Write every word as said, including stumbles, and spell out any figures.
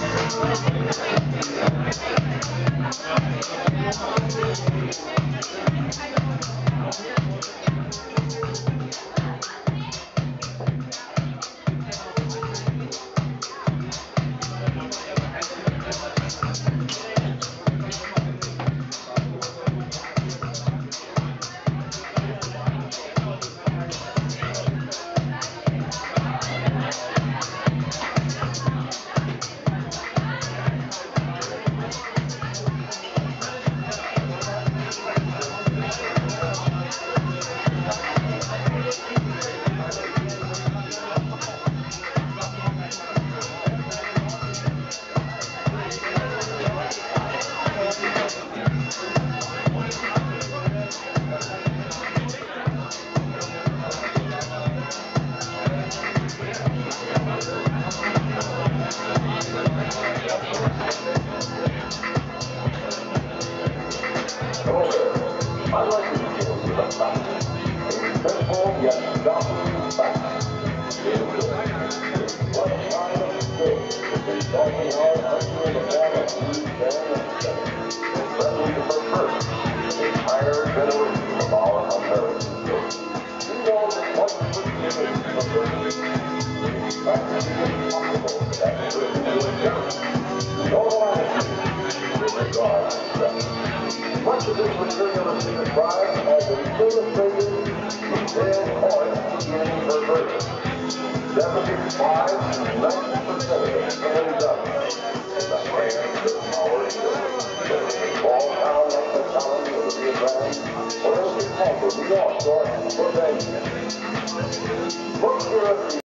I'd like to begin with a fact. A simple yet shocking fact is this. What kind of state is resulting our country in the form of youth and studies? Especially the first, the entire generation of our American youth. We know that one percent of the birth is practically impossible for that person to inherit. No attitude with regard to sex. Much of this material is described as illustrated in dead points beginning perverted. seventy-five to ninety percent of it ends up in the hands of our children. Small town like the colony of the Rio Grande, or in Chicago, New York, or Pennsylvania. Look here at the